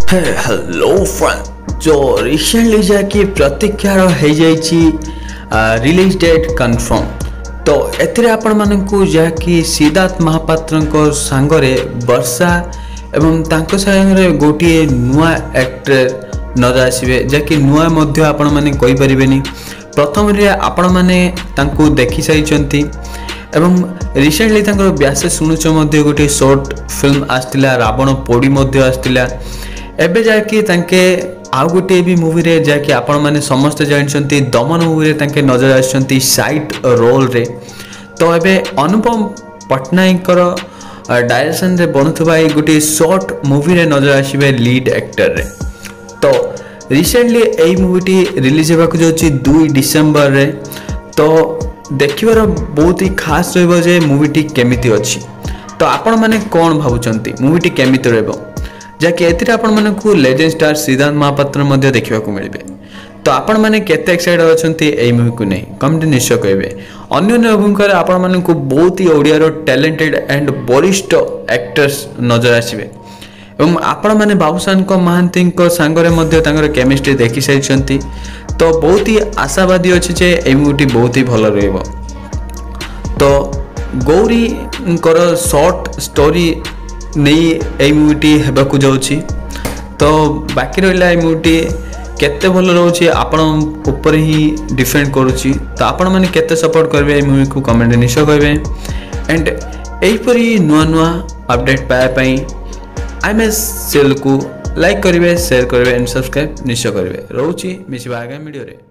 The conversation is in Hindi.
हेलो फ्रेंड जो रिसेंटली जाकि प्रतीक्षार हो रिलीज डेट कन्फर्म तो एथिरे आपण मानकु जाकि सिद्धार्थ महापात्र सांगरे वर्षा एवं तांको सांगरे गोटे नुआ एक्टर नजर आसबे जाकि नुआ मध्य आपण माने कहि परिबेनी प्रथम रे आपण माने तांको देखि साइचंती एवं रिसेंटली तांको व्यास सुनुच मध्य गोटे शॉर्ट फिल्म आस्तिला रावण पोड़ी मध्य आस्तिला एबे जाकि तांके आउ गोटे भी मूवी रे जाकि आपण माने समस्त जानछंती दमन मूवी रे तांके नजर आछंती साइड रोल रे तो एबे अनुपम पटनायक डायरेक्शन रे बनथुबा ए गोटे शॉर्ट मूवी रे नजर आसीबे लीड एक्टर रे तो रिसेंटली ए मूवी रिलीज हेबाकु जाउची 2 डिसेंबर रे तो देखिबार बहुत ही खास रहबो जे मूवी केमिति अछि तो आपण माने कोन भाबुचंती मूवी केमिति रहबो जाकि एथिरे आपण मानकु लेजेंड स्टार सिद्धार्थ महापात्र मध्य देखिबा को मिलबे तो आपण माने केते एक्साइटेड अछंती एई मूवी को नै कमेंट निश्चय कहबे अन्य भूमिका रे आपण मानकु बहुत ही ओडिया रो टैलेंटेड एंड वरिष्ठ एक्टर्स नजर आसीबे एवं आपण माने बाबूसान को महांती को सांगरे मध्य तांगर केमिस्ट्री देखि साइछंती तो बहुत ही आशावादी अछि जे एई मूवी बहुत ही भलो रहबो तो गौरी कर शॉर्ट स्टोरी नहीं ए मूवी हेबाकु जाउची तो बाकी रहिला ए मूवी केते भलो रहउची आपण ऊपर ही डिपेंड करूची तो आपण माने केते सपोर्ट करबे ए मूवी को कमेंट निश्चय करबे एंड एई परी नुआ नुआ अपडेट पाए पई आईएमएस चैनल को लाइक करिवे शेयर करिवे एंड सब्सक्राइब निश्चय करिवे रहउची मिसिबा आगे वीडियो रे।